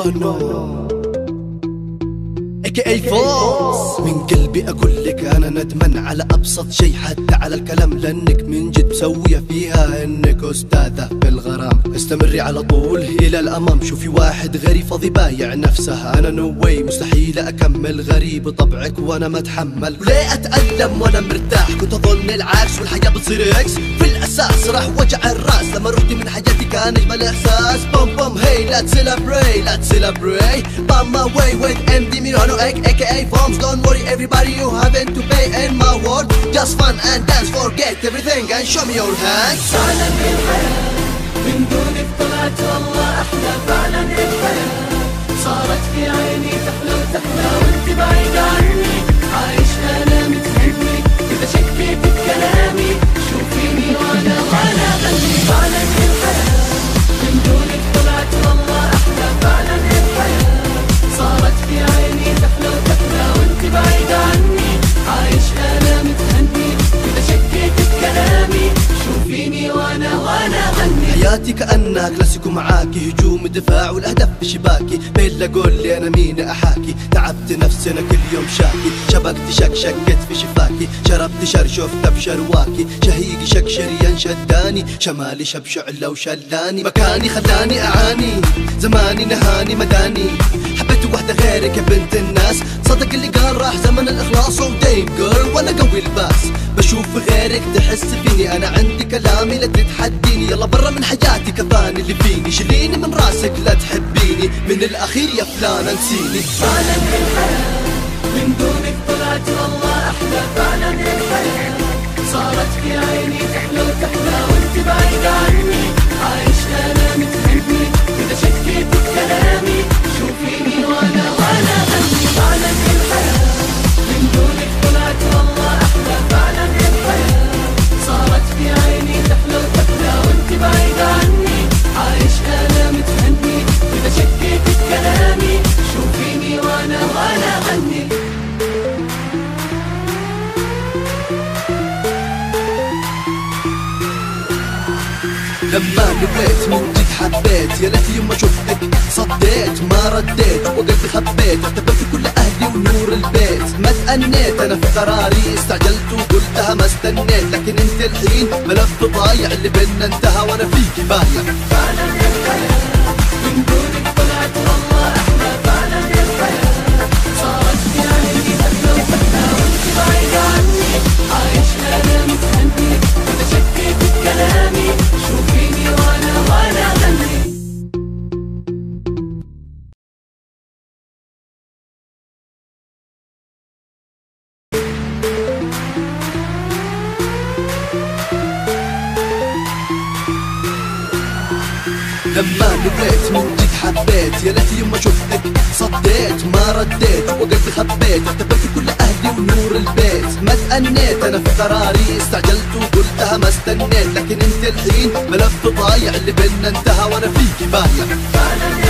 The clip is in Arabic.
بانو AKA فوز. من قلبي اقول لك انا ندمن على ابسط شي، حتى على الكلام، لانك من جد مسويه فيها انك استاذه في الغرام. استمري على طول الى الامام، شوفي واحد غريب فاضي بايع نفسه، انا نو واي مستحيل اكمل، غريب طبعك وانا ما اتحمل. وليه اتالم وانا مرتاح؟ كنت اظن العكس والحياه بتصير اكس، في الاساس راح وجع الراس لما رحتي من حياتي كان اجمل احساس. بوم بوم هي let's celebrate on my way with MD Mirano AKA Forms. Don't worry everybody, you haven't to pay in my world, just fun and dance, forget everything and show me your hands. فعلا الحياة من دونك طلعت والله أحلى، فعلا الحياة صارت في عيني تحلى وتحلى وانت بعيد عني، عايش أنا متهني إذا شكيت بكلامي، شوفيني وأنا غني. فعلا الحياة من دونك طلعت والله أحلى، فعلا الحياة صارت في عيني تحلى وتحلى وانت بعيد عني، عايش أنا متهني إذا شكيت بكلامي، شوفيني وأنا غني. حياتي كأنها كلاسيكو معاكي، هجوم دفاع والاهداف بشباكي، بيلا قول لي انا مين احاكي، تعبت نفسي انا كل يوم شاكي، شبكت شكت في شفاكي، شربت شفت بشرواكي، شهيقي شريان شداني، شمالي شعلة وشلاني، مكاني خلاني اعاني، زماني نهاني مداني، حبيت واحدة غيرك يا بنت الناس، صدق اللي قال راح زمن الاخلاص ودايم جيرل وانا قوي الباس، بشوف غيرك تحس فيني، انا عندي كلامي لا تتحديني، يلا برا من حياتي كفاني اللي فيني، شيليني من راسك لا تحبيني، من الاخير يا فلانة نسيني. فعلا الحياة من دونك طلعت والله احلى، فعلا الحياة صارت في عيني تحلى وتحلى وانت بعيد عني، عايش انا متهني اذا شكيت بكلامي، شوفيني وانا غني. فعلا الحياة من دونك طلعت والله احلى، فعلا الحياة صارت في عيني تحلى وتحلى وانت بعيد عني، عايش انا متهني اذا شكيت بكلامي، شوفيني وانا غني. لما نبيت من جد حبيت، يا ليت يوم ما شفتك صديت ما رديت، وقلبي خبيت، اعتبرت كل اهلي ونور البيت، ما تأنيت انا في قراري، استعجلت وقلتها ما استنيت، لكن انت الحين ملف ضايع اللي بينا انتهى وانا فيك بايع. فعلا الحياة من دونك طلعت والله احلى، فعلا الحياة صارت في عيني تحلى وتحلى وانت بعيد عني، عايش انا متهني اذا شكيت بكلامي، شوفيني وانا غني. لما نبيت من جد حبيت، يا ليت يوم ما شفتك صديت ما رديت، وقلبي خبيت، اعتبرت كل اهلي ونور البيت، ما تأنيت انا في قراري، استعجلت وقلتها ما استنيت، لكن انت الحين ملف ضايع اللي بينا انتهى وانا فيك بايع.